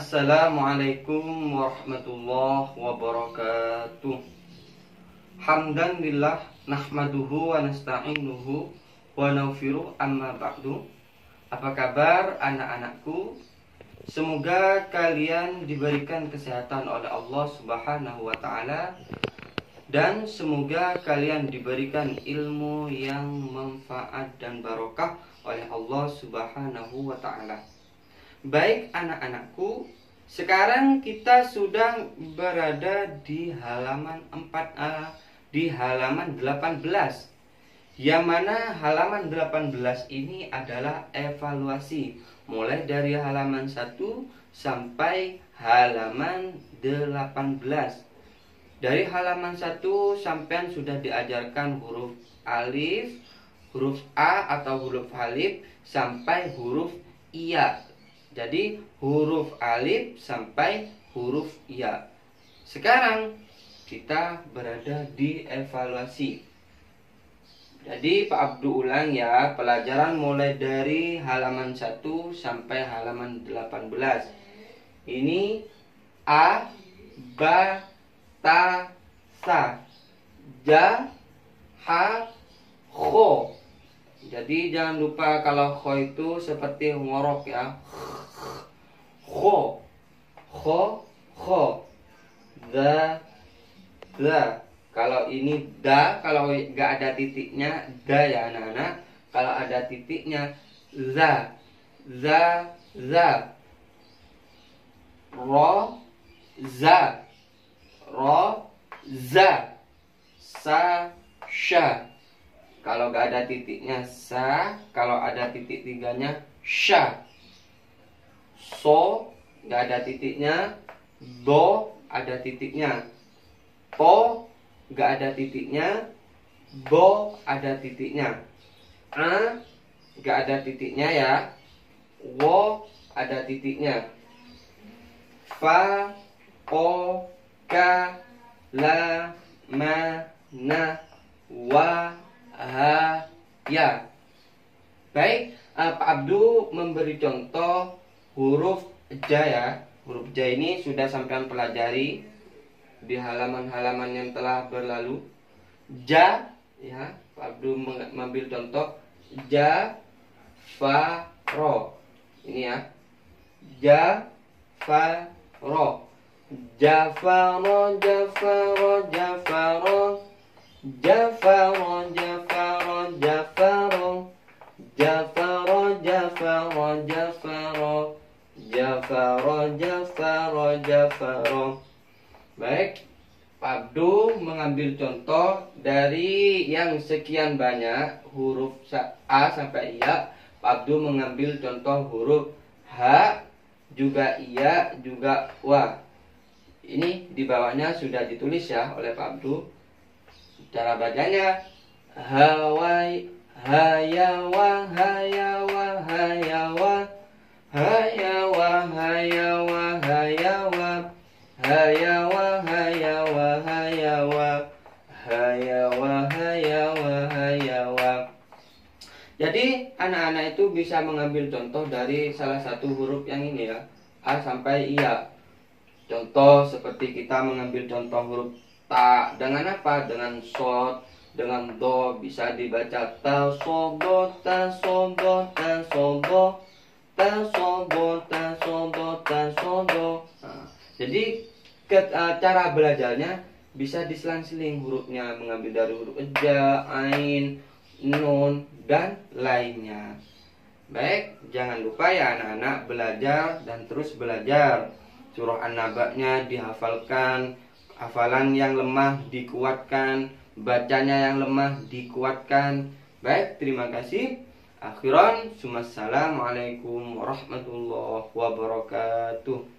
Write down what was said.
Assalamualaikum warahmatullahi wabarakatuh. Hamdan lillah nahmaduhu wa nasta'inuhu wa naghfiruh amma ba'du. Apa kabar anak-anakku? Semoga kalian diberikan kesehatan oleh Allah Subhanahu wa taala dan semoga kalian diberikan ilmu yang manfaat dan barokah oleh Allah Subhanahu wa taala. Baik anak-anakku, sekarang kita sudah berada di halaman 4A, di halaman 18. Yang mana halaman 18 ini adalah evaluasi, mulai dari halaman 1 sampai halaman 18. Dari halaman 1 sampean sudah diajarkan huruf alif, huruf A atau huruf alif sampai huruf iya. Jadi huruf alif sampai huruf ya. Sekarang kita berada di evaluasi. Jadi Pak Abdu ulang ya, pelajaran mulai dari halaman 1 sampai halaman 18. Ini A, Ba, Ta, Sa, Ja, Ha, Kho. Jadi jangan lupa kalau kho itu seperti ngorok ya. Kho, kho, kho. Da, da. Kalau ini da, kalau nggak ada titiknya da ya anak-anak. Kalau ada titiknya za, za, za. Ro, za, ro, za. Sa, sha. Kalau gak ada titiknya sa, kalau ada titik tiganya sha. So gak ada titiknya, do ada titiknya. To gak ada titiknya, bo ada titiknya. A gak ada titiknya ya, wo ada titiknya. Fa, o, ka, la, ma, na, wa, ha, ya. Baik, Pak Abdu memberi contoh huruf ja ya. Huruf ja ini sudah sampean pelajari di halaman-halaman yang telah berlalu. Ja ya, Pak Abdu mengambil contoh ja, fa, ro. Ini ya. Ja, fa, ro. Jafaro, jafaro, jafaro. Jafaro, jafaro, jafaro. Jafaro, jafaro, jafaro. Jafaro, jafaro, jafaro. Baik, Pak Abdu mengambil contoh dari yang sekian banyak huruf A sampai Iya. Pak Abdu mengambil contoh huruf H, juga Iya, juga Wa. Ini di bawahnya sudah ditulis ya oleh Pak Abdu. Cara bacanya hawai, hayawa, hayawa, hayawa, hayawa, hayawa, hayawa, hayawa, hayawa, hayawa, hayawa, hayawa, hayawa. Jadi anak-anak itu bisa mengambil contoh dari salah satu huruf yang ini ya, A sampai Iya. Contoh seperti kita mengambil contoh huruf ta dengan apa? Dengan sod, dengan do, bisa dibaca ta sodo, ta sodo, ta sodo, ta sodo, ta sodo, ta sodo. Nah, jadi cara belajarnya bisa diselang-seling hurufnya, mengambil dari huruf ja, ain, nun, dan lainnya. Baik, jangan lupa ya anak-anak belajar dan terus belajar. Surah An-Naba-nya dihafalkan, hafalan yang lemah dikuatkan, bacanya yang lemah dikuatkan. Baik, terima kasih. Akhiran, Assalamualaikum warahmatullahi wabarakatuh.